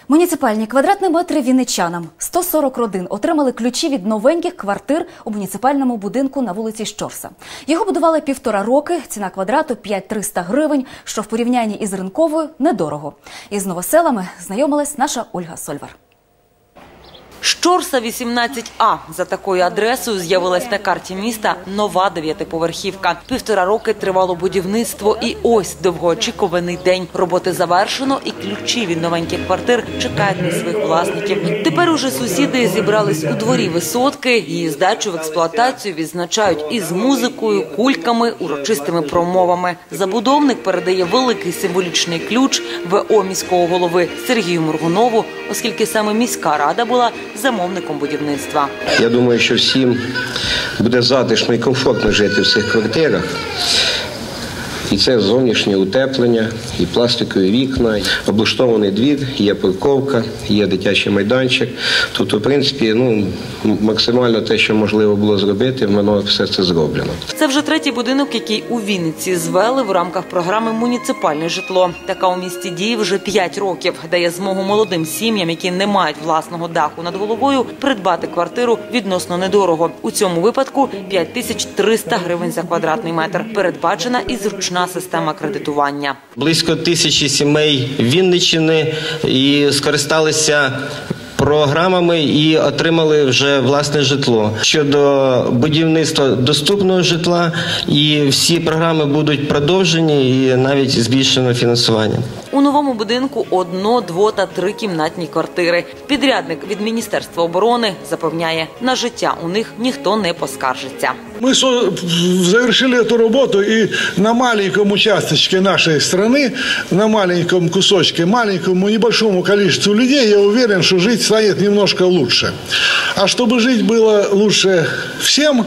Муніципальні квадратні метри вінничанам. 140 родин отримали ключі від новеньких квартир у муніципальному будинку на вулиці Щорса. Його будували 1,5 роки, ціна квадрату 5300 гривень, що в порівнянні із ринковою недорого. Із новоселами знайомилась наша Ольга Сольвар. Щорса 18А. За такою адресою з'явилась на карті міста нова 9-поверхівка. 1,5 роки тривало будівництво і ось довгоочікуваний день. Роботи завершено і ключі від новеньких квартир чекають на своїх власників. Тепер уже сусіди зібрались у дворі висотки. Її здачу в експлуатацію відзначають із музикою, кульками, урочистими промовами. Забудовник передає великий символічний ключ ВО міського голови Сергію Моргунову, оскільки саме міська рада була замовником будівництва. Я думаю, що всім буде затишно і комфортно жити в цих квартирах. І це зовнішнє утеплення, і пластикові вікна, облаштований двір, є парковка, є дитячий майданчик. Тобто, в принципі, максимально те, що можливо було зробити, воно все це зроблено. Це вже третій будинок, який у Вінниці звели в рамках програми «Муніципальне житло». Така у місті діє вже 5 років. Дає змогу молодим сім'ям, які не мають власного даху над головою, придбати квартиру відносно недорого. У цьому випадку 5300 гривень за квадратний метр. Передбачена і зручна система кредитування. Близько 1000 сімей Вінниччини і скористалися програмами і отримали вже власне житло. Щодо будівництва доступного житла, і всі програми будуть продовжені і навіть збільшено фінансування. У новому будинку 1-, 2- та 3-кімнатні квартири. Підрядник від Міністерства оборони запевняє, на життя у них ніхто не поскаржиться. Мы завершили эту работу, и на маленьком участочке нашей страны, на маленьком кусочке, маленькому небольшому количеству людей, я уверен, что жить станет немножко лучше. А чтобы жить было лучше всем,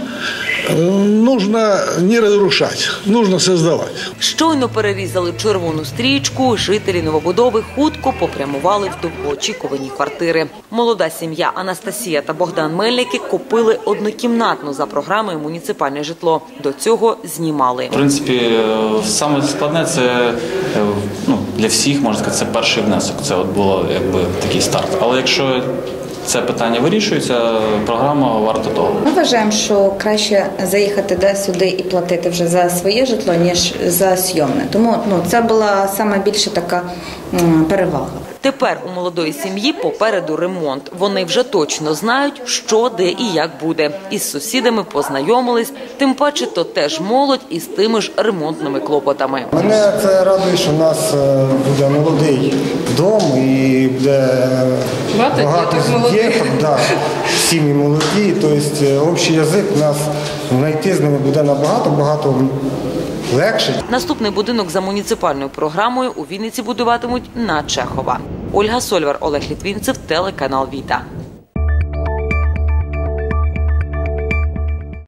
нужно не разрушать, нужно создавать. Щойно перерізали червону стрічку, жителі новобудови хутко попрямували в довгоочікувані квартири. Молода сім'я Анастасія та Богдан Мельники купили однокімнатну за програмою «Муніципальне житло». До цього знімали. В принципі, саме складне – це для всіх, можна сказати, це перший внесок. Це було такий старт. Але якщо це питання вирішується, програма варта того. Ми вважаємо, що краще заїхати сюди і платити вже за своє житло, ніж за зйомне. Тому це була саме більше така перевага. Тепер у молодої сім'ї попереду ремонт. Вони вже точно знають, що, де і як буде. Із сусідами познайомились, тим паче то теж молодь із тими ж ремонтними клопотами. Мене це радує, що в нас буде молодий дом і буде багато діток, сім'ї молоді. Тобто общий язик у нас знайти з ними буде набагато легше. Наступний будинок за муніципальною програмою у Вінниці будуватимуть на Чехова. Ольга Сольвар, Олег Літвінцев, телеканал Віта.